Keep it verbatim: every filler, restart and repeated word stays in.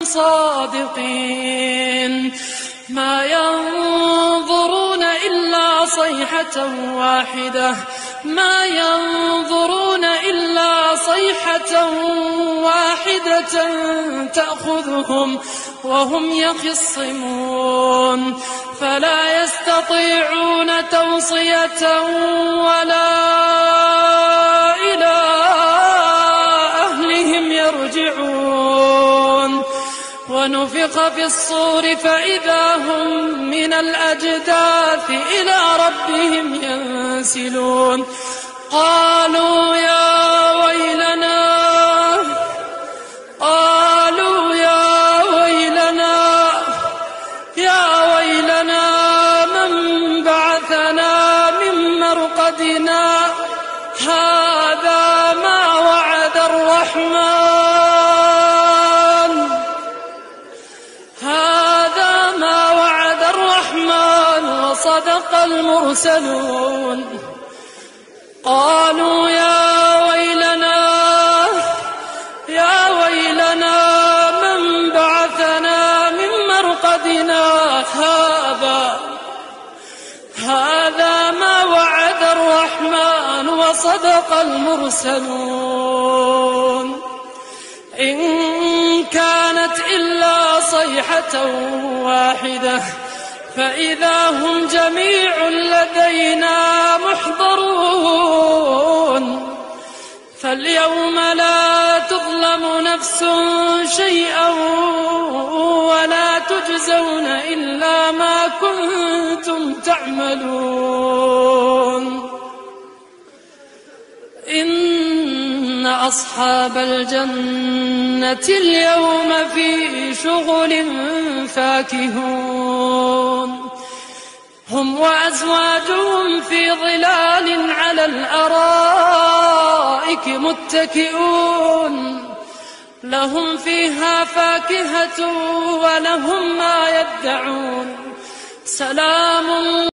صادقين ما ينظرون إلا صيحة واحدة ما ينظرون إلا صيحة واحدة تأخذهم وهم يخصمون فلا يستطيعون توصية ولا إلى أهلهم يرجعون ونفخ في الصور فإذا هم من الأجداث إلى ربهم ينسلون قالوا يا ويلنا قالوا يا ويلنا يا ويلنا من بعثنا من مرقدنا هذا ما وعد الرحمن هذا ما وعد الرحمن وصدق المرسلون قالوا يا ويلنا يا ويلنا من بعثنا من مرقدنا هذا هذا ما وعد الرحمن وصدق المرسلون إن كانت إلا صيحة واحدة فإذا هم جميع لدينا محضرون فاليوم لا تظلم نفس شيئا ولا تجزون إلا ما كنتم تعملون إن أصحاب الجنة اليوم في شغل فاكهون هم وأزواجهم في ظلال على الأرائك متكئون لهم فيها فاكهة ولهم ما يدعون سلام